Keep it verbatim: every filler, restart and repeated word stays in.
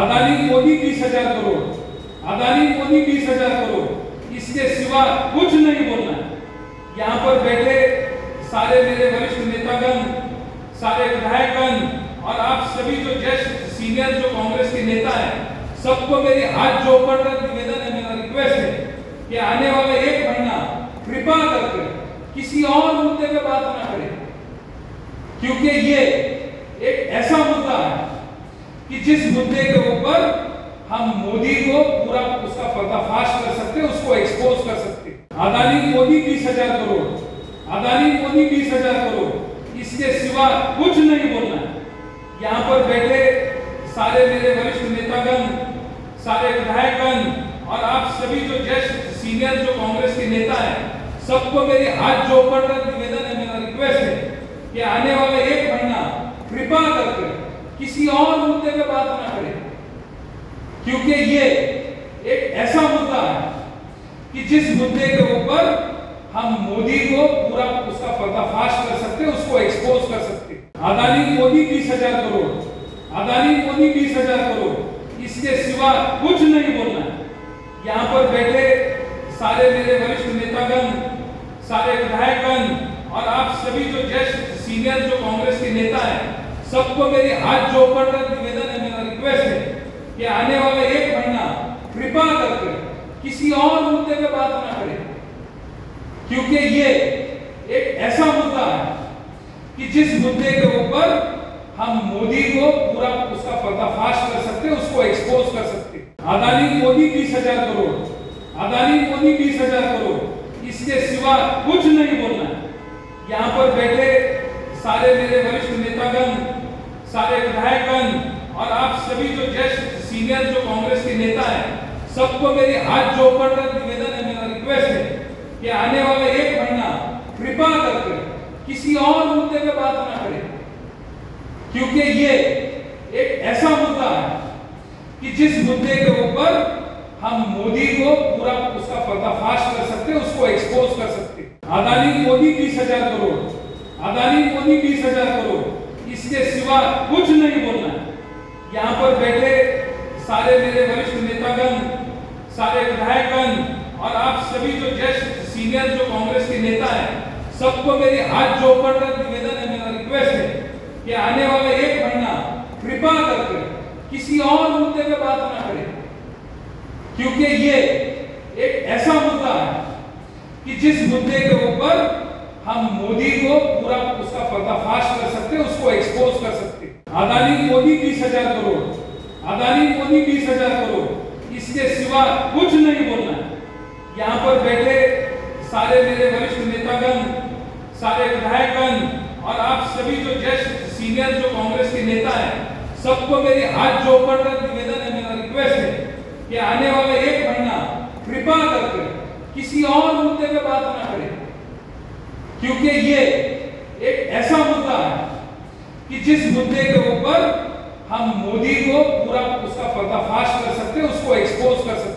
अदानी मोदी बीस हजार करोड़, अदानी मोदी बीस हजार करोड़, इसके सिवा कुछ नहीं बोलना है। यहाँ पर बैठे सारे मेरे वरिष्ठ नेतागण, सारे विधायकगण और आप सभी जो ज्येष्ठ सीनियर जो कांग्रेस के नेता हैं, सबको मेरी हाथ जोड़कर निवेदन है, मेरा रिक्वेस्ट है कि आने वाले एक महीना कृपा करके किसी और मुद्दे पे बात ना करें, क्योंकि ये एक ऐसा मुद्दा है कि जिस मुद्दे के ऊपर हम मोदी को पूरा उसका पर्दाफाश कर सकते हैं, उसको एक्सपोज कर सकते हैं। अदानी मोदी बीस हजार करोड़, अदानी मोदी बीस हजार करोड़, इसके सिवा कुछ नहीं बोलना है। यहाँ पर बैठे सारे मेरे वरिष्ठ नेतागण, सारे विधायकगण और आप सभी जो ज्येष्ठ सीनियर जो कांग्रेस के नेता हैं, सबको मेरी हाथ जोड़कर निवेदन है, मेरा रिक्वेस्ट है कि आने वाले एक महीना कृपा करके किसी और मुद्दे पे बात ना करें, क्योंकि ये एक ऐसा मुद्दा है कि जिस मुद्दे के ऊपर हम मोदी को पूरा उसका पर्दाफाश कर सकते हैं, उसको एक्सपोज कर सकते हैं। अदानी मोदी बीस हजार करोड़, अदानी मोदी बीस हजार करोड़, इसके सिवा कुछ नहीं बोलना है। यहाँ पर बैठे सारे मेरे वरिष्ठ नेतागण, सारे विधायकगण और आप सभी जो ज्येष्ठ सीनियर जो कांग्रेस के नेता हैं, सबको मेरी हाथ जोड़कर निवेदन है, मेरा रिक्वेस्ट है कि आने वाले एक महीना कृपा करके किसी और मुद्दे पे बात ना करें, क्योंकि ये एक ऐसा मुद्दा है कि जिस मुद्दे के ऊपर हम मोदी को पूरा उसका पर्दाफाश कर सकते हैं, उसको एक्सपोज कर सकते हैं। अदानी मोदी बीस हजार करोड़, अदानी मोदी बीस हजार करोड़, इसके सिवा कुछ नहीं बोलना है। यहाँ पर बैठे सारे मेरे वरिष्ठ नेतागण, सारे विधायकगण और आप सभी जो ज्येष्ठ सीनियर जो कांग्रेस के नेता हैं, सबको मेरी हाथ जोड़कर निवेदन है, मेरा रिक्वेस्ट है कि आने वाले एक महीना कृपा करके किसी और मुद्दे पे बात ना करें, क्योंकि ये एक ऐसा मुद्दा है कि जिस मुद्दे के ऊपर हम मोदी को पूरा उसका पर्दाफाश कर सकते हैं, उसको एक्सपोज कर सकते हैं। अदानी मोदी बीस हजार करोड़, अदानी मोदी बीस हजार करोड़, इसके सिवा कुछ नहीं बोलना है। यहाँ पर बैठे सारे मेरे वरिष्ठ नेतागण, सारे विधायकगण और आप सभी जो ज्येष्ठ सीनियर जो कांग्रेस के नेता हैं, सबको मेरी हाथ जोड़कर निवेदन है, मेरा रिक्वेस्ट है कि आने वाले एक महीना कृपा करके किसी और मुद्दे पे बात ना करें, क्योंकि ये एक ऐसा मुद्दा है कि जिस मुद्दे के ऊपर हम मोदी को पूरा उसका पर्दाफाश कर सकते हैं, उसको एक्सपोज कर सकते हैं। अदानी मोदी बीस हजार करोड़, अदानी मोदी बीस हजार करोड़, इसके सिवा कुछ नहीं बोलना है। यहाँ पर बैठे सारे मेरे वरिष्ठ नेतागण, सारे विधायकगण और आप सभी जो ज्येष्ठ सीनियर जो कांग्रेस के नेता हैं, सबको मेरी हाथ जोड़कर निवेदन है, मेरा रिक्वेस्ट है कि आने वाले एक महीना कृपा करके किसी और मुद्दे पे बात ना करें, क्योंकि ये एक ऐसा मुद्दा है कि जिस मुद्दे के ऊपर हम मोदी को पूरा उसका पर्दाफाश कर सकते हैं, उसको एक्सपोज कर सकते हैं।